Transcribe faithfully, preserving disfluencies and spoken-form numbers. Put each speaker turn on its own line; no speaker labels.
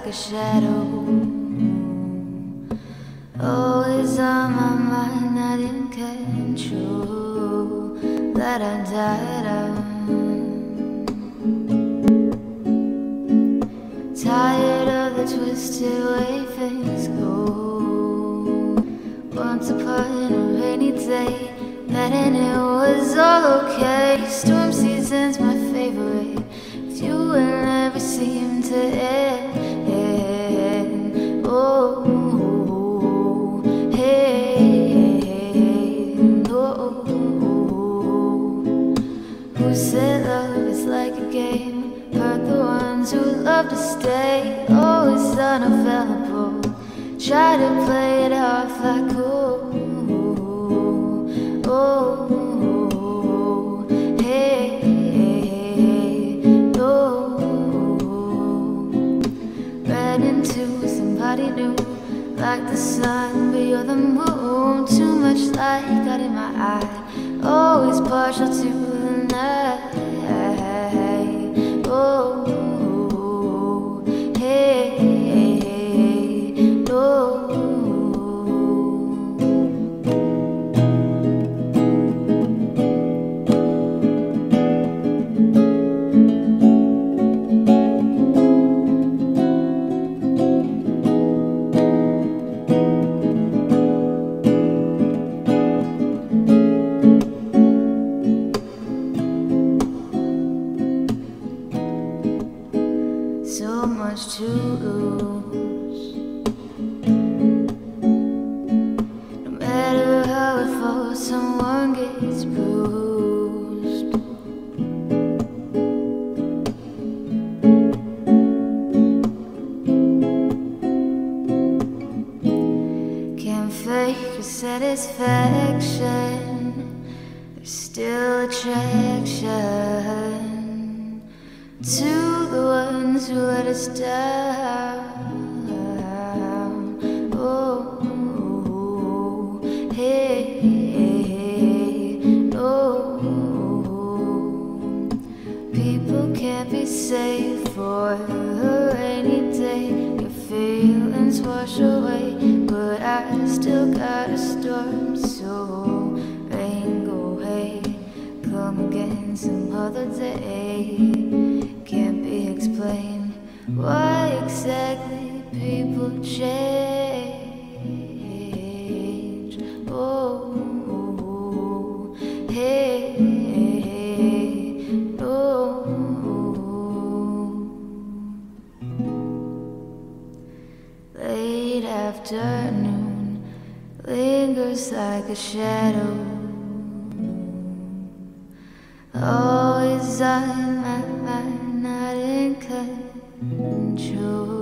like a shadow, always on my mind, not in control, that I died out. Tired of the twisted way things go. Once upon a rainy day, that and it was okay. Storm season's my favorite, with you will never seem to end. Oh, hey, oh. Who said love is like a game? Heard the ones who love to stay always unavailable. Try to play it off like cool. Oh, hey, oh. Ran into somebody new, like the sun, but you're the moon. Too much light got in my eye, always partial to the night. Oh, hey, no. So much to lose. No matter how it falls, someone gets bruised. Can't fake a satisfaction, there's still attraction to the ones who let us down. Oh, hey, no. People can't be safe for a rainy day. Your feelings wash away, but I still got a storm. So rain, go away, come again some other day. Can't be explained why exactly people change. Oh, hey, no. Late afternoon lingers like a shadow, always on my mind, not in control.